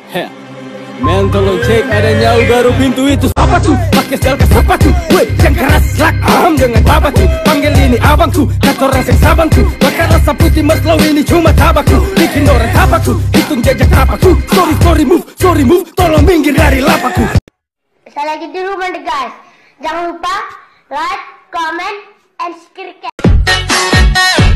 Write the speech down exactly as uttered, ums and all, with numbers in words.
Heh, men tolong cek ada nyau baru pintu itu. Apa tuh? Pakai sel ke sepatu. Woi, yang keras lak aham dengan bapak tuh. Panggil ini abangku, kata orang seng sabanku. Bakar rasa putih meslau ini cuma tabakku. Bikin orang tabaku, hitung jajak tapaku. Sorry sorry move, sorry move, tolong minggir dari lapakku. Saya lagi di rumah deh guys. Jangan lupa like, comment, and subscribe.